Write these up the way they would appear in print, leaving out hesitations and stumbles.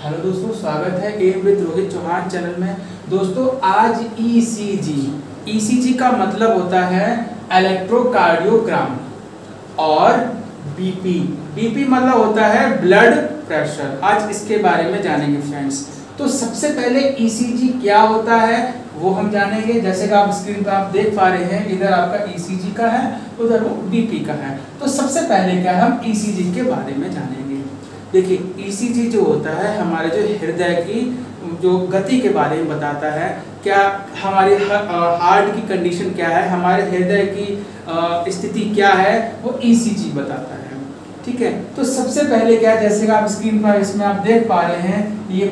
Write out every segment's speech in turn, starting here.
Hello दोस्तों, स्वागत है M with Rohit Chauhan channel में। दोस्तों आज ईसीजी का मतलब होता है इलेक्ट्रोकार्डियोग्राम और बीपी मतलब होता है ब्लड प्रेशर। आज इसके बारे में जानेंगे फ्रेंड्स। तो सबसे पहले ईसीजी क्या होता है वो हम जानेंगे। जैसे कि आप स्क्रीन पर आप देख पा रहे हैं, इधर आपका ईसीजी का है, उधर वो बीपी का है। तो सबसे पहले क्या हम ईसीजी के बारे में जानेंगे। देखिए ईसीजी जो होता है हमारे जो हृदय की जो गति के बारे में बताता है, क्या हमारी हार्ट की कंडीशन क्या है, हमारे हृदय की स्थिति क्या है, वो ईसीजी बताता है। ठीक है, तो सबसे पहले क्या है, जैसे कि आप स्क्रीन पर इसमें आप देख पा रहे हैं, ये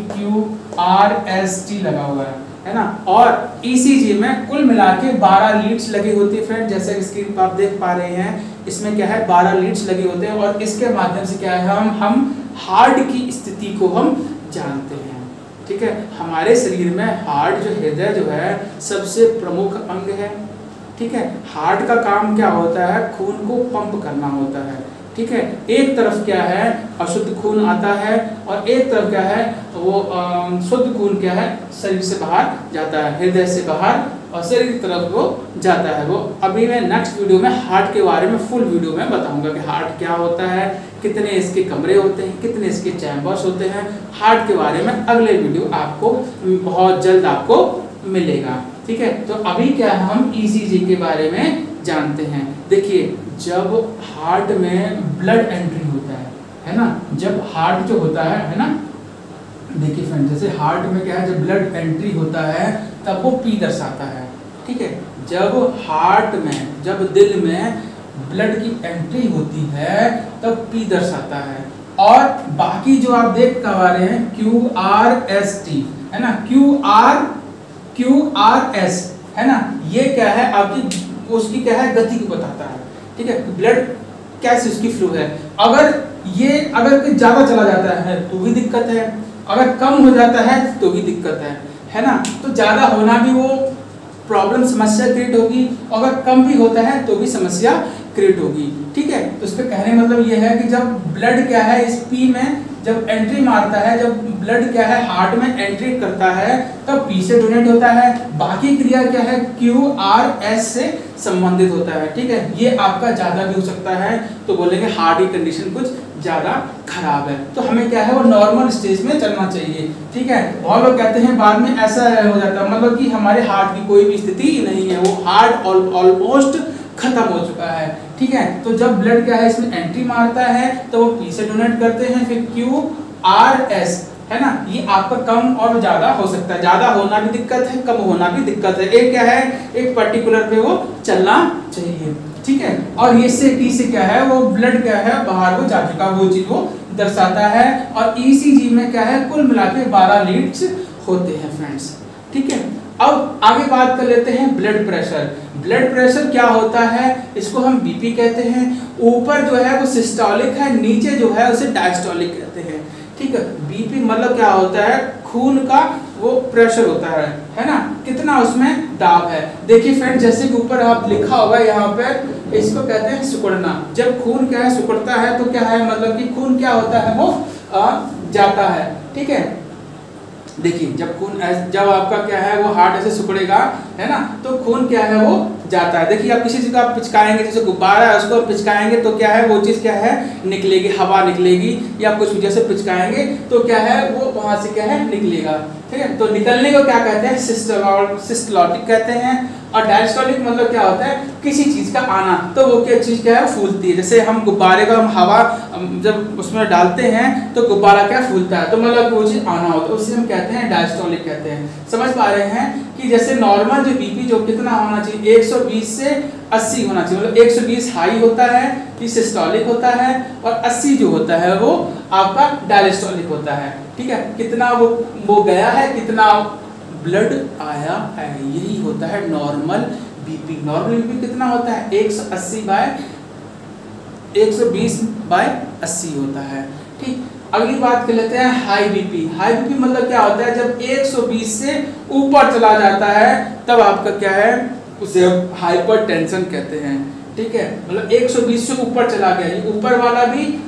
PQRST लगा हुआ है ना। और ईसीजी में कुल मिला के 12 लीड्स लगी होती है फ्रेंड। जैसे कि स्क्रीन पर आप देख पा रहे हैं, इसमें क्या है 12 लीड्स लगे होते हैं और इसके माध्यम से क्या है हम हार्ट की स्थिति को हम जानते हैं। ठीक है, हमारे शरीर में हार्ट जो हृदय जो है सबसे प्रमुख अंग है। ठीक है, हार्ट का काम क्या होता है, खून को पंप करना होता है। ठीक है, एक तरफ क्या है अशुद्ध खून आता है और एक तरफ क्या है वो शुद्ध खून क्या है शरीर से बाहर जाता है, हृदय से बाहर और शरीर की तरफ वो जाता है। वो अभी मैं नेक्स्ट वीडियो में हार्ट के बारे में फुल वीडियो में बताऊंगा कि हार्ट क्या होता है, कितने इसके कमरे होते हैं, कितने इसके चैम्बर्स होते हैं। हार्ट के बारे में अगले वीडियो आपको बहुत जल्द आपको मिलेगा। ठीक है, तो अभी क्या हम ईसीजी के बारे में जानते हैं। देखिए जब हार्ट में ब्लड एंट्री होता है ना, जब हार्ट जो होता है ना, देखिए फ्रेंड जैसे हार्ट में क्या है जब ब्लड एंट्री होता है तब वो पी दर्शाता है। ठीक है, जब हार्ट में जब दिल में ब्लड की एंट्री होती है तब पी दर्शाता है। और बाकी जो आप देख पा रहे हैं QRST है ना, QRS है ना, ये क्या है आपकी उसकी क्या है गति को बताता है। ठीक है, ब्लड कैसे उसकी फ्लो है। अगर कोई ज्यादा चला जाता है तो भी दिक्कत है, अगर कम हो जाता है तो भी दिक्कत है ना। तो ज्यादा होना भी वो प्रॉब्लम समस्या क्रिएट होगी, अगर कम भी होता है तो भी समस्या क्रिएट होगी। ठीक है, तो इसका कहने मतलब ये है कि जब ब्लड क्या है इस पी में जब एंट्री मारता है, जब ब्लड क्या है हार्ट में एंट्री करता है तब पी से डोनेट होता है। बाकी क्रिया क्या है QRS से संबंधित होता है। ठीक है, ये आपका ज्यादा भी हो सकता है तो बोलेंगे हार्ट की कंडीशन कुछ ज्यादा खराब है, तो हमें क्या है वो नॉर्मल स्टेज में चलना चाहिए। ठीक है, बहुत लोग कहते हैं बाद में ऐसा हो जाता है, मतलब कि हमारे हार्ट की कोई भी स्थिति नहीं है, वो हार्ट ऑलमोस्ट खत्म हो चुका है। ठीक है, तो जब ब्लड क्या है इसमें एंट्री मारता है तो वो पी से डोनेट करते हैं, फिर QRS है ना, ये आपका कम और ज्यादा हो सकता है, ज्यादा होना भी दिक्कत है, कम होना भी दिक्कत है। एक क्या है एक पर्टिकुलर पे वो चलना चाहिए। ठीक है, और ये से टी से क्या है वो ब्लड क्या है बाहर वो जा चुका, वो चीज वो दर्शाता है। और ईसीजी में क्या है कुल मिला के 12 लीड्स होते हैं फ्रेंड्स। ठीक है, अब आगे बात कर लेते हैं ब्लड प्रेशर। ब्लड प्रेशर क्या होता है, इसको हम बीपी कहते हैं। ऊपर जो है वो सिस्टोलिक है, नीचे जो है उसे डायस्टोलिक कहते हैं। ठीक है, बीपी मतलब क्या होता है खून का वो प्रेशर होता है ना, कितना उसमें दाब है। देखिए फ्रेंड जैसे कि ऊपर आप लिखा होगा यहाँ पर, इसको कहते हैं सिकुड़ना। जब खून क्या है सिकुड़ता है तो क्या है मतलब कि खून क्या होता है वो जाता है। ठीक है, देखिए जब आपका क्या है वो हार्ट ऐसे सिकुड़ेगा है ना, तो खून क्या है वो जाता है। देखिए आप किसी चीज को आप पिचकाएंगे, जैसे गुब्बारा है उसको पिचकाएंगे तो क्या है वो चीज क्या है निकलेगी, हवा निकलेगी, या कुछ भी जैसे पिचकाएंगे तो क्या है वो वहां से क्या है निकलेगा। ठीक है, तो निकलने को क्या कहते हैं सिस्टोलिक कहते हैं। और डायस्टोलिक मतलब क्या होता है किसी चीज का आना, तो वो क्या चीज क्या है फूलती है। जैसे हम गुब्बारे का हम हवा जब उसमें डालते हैं तो गुब्बारा क्या फूलता है, तो मतलब वो चीज आना होता है, उसे हम कहते हैं डायस्टोलिक कहते हैं। समझ पा रहे हैं कि जैसे नॉर्मल जो बीपी जो कितना होना चाहिए 120 से 80 होना चाहिए, मतलब 120 हाई होता है ये सिस्टोलिक होता है और 80 जो होता है वो आपका डायस्टोलिक होता है। ठीक है, कितना वो गया है, कितना ब्लड आया है, यही होता है नॉर्मल बीपी। नॉर्मल बीपी कितना होता है 120/80 होता है। ठीक, अगली बात कर लेते हैं हाई बीपी। हाई बीपी मतलब क्या होता है जब 120 से ऊपर चला जाता है तब आपका क्या है उसे हाइपरटेंशन कहते हैं। ठीक है, मतलब 120 से ऊपर चला गया, ऊपर वाला भी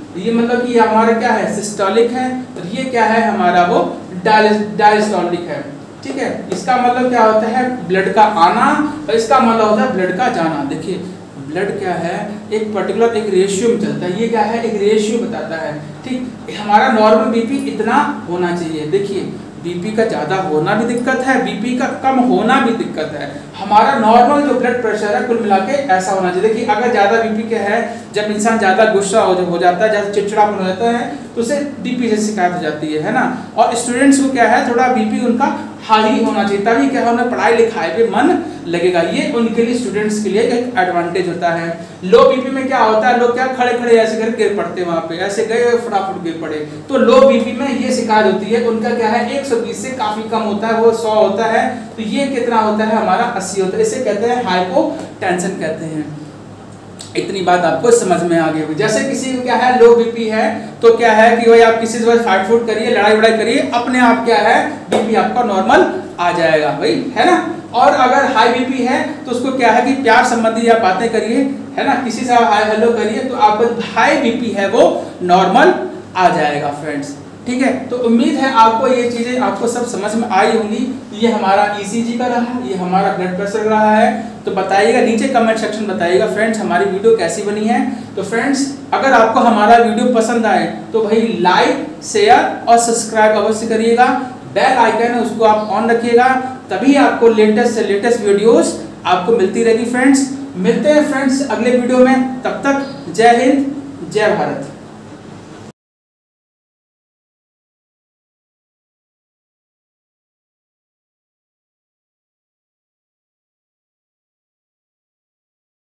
ये मतलब कि ये हमारा क्या है, सिस्टोलिक है, और ये क्या है हमारा वो डायस्टोलिक है। ठीक है, इसका मतलब क्या होता है, ब्लड का आना, और इसका मतलब होता है ब्लड का जाना। देखिए ब्लड क्या है, एक पर्टिकुलर एक रेशियो में चलता है, ये क्या है, एक रेशियो बताता है। ठीक, हमारा नॉर्मल बीपी इतना होना चाहिए। देखिए बीपी का ज़्यादा होना भी दिक्कत है, बीपी का कम होना भी दिक्कत है। हमारा नॉर्मल जो ब्लड प्रेशर है कुल मिला के ऐसा होना चाहिए। देखिए अगर ज़्यादा बीपी क्या है, जब इंसान ज़्यादा गुस्सा हो जाता है, ज़्यादा चिड़चिड़ापन हो जाता है, तो उसे बीपी से शिकायत हो जाती है ना। और स्टूडेंट्स को क्या है, थोड़ा बीपी उनका हाई होना चाहिए, तभी क्या है उन्हें पढ़ाई लिखाई पे मन लगेगा। ये उनके लिए, स्टूडेंट्स के लिए एक एडवांटेज होता है। लो बीपी में क्या होता है, लोग क्या खड़े खड़े ऐसे करके गिर पड़ते हैं, वहाँ पे ऐसे गए फटाफट गिर पड़े। तो लो बीपी में ये शिकायत होती है, उनका क्या है 120 से काफी कम होता है, वो 100 होता है, तो ये कितना होता है हमारा 80 होता है। इसे कहते हैं हाइपोटेंशन कहते हैं। इतनी बात आपको समझ में आ गई होगी। जैसे किसी को क्या है लो बीपी है, तो क्या है कि भाई आप किसी से फाइट फूट करिए, लड़ाई वड़ाई करिए, अपने आप क्या है बीपी आपका नॉर्मल आ जाएगा भाई, है ना। और अगर हाई बीपी है तो उसको क्या है कि प्यार संबंधी आप बातें करिए, है ना, किसी से हाय हेलो करिए, तो आपका हाई बीपी है वो नॉर्मल आ जाएगा फ्रेंड्स। ठीक है, तो उम्मीद है आपको ये चीजें आपको सब समझ में आई होंगी। ये हमारा ईसीजी का रहा, ये हमारा ब्लड प्रेशर रहा है। तो बताइएगा नीचे कमेंट सेक्शन बताइएगा फ्रेंड्स हमारी वीडियो कैसी बनी है। तो फ्रेंड्स अगर आपको हमारा वीडियो पसंद आए तो भाई लाइक शेयर और सब्सक्राइब अवश्य करिएगा। बेल आइकन है उसको आप ऑन रखिएगा, तभी आपको लेटेस्ट से लेटेस्ट वीडियोस आपको मिलती रहेगी फ्रेंड्स। मिलते हैं फ्रेंड्स अगले वीडियो में, तब तक जय हिंद जय भारत।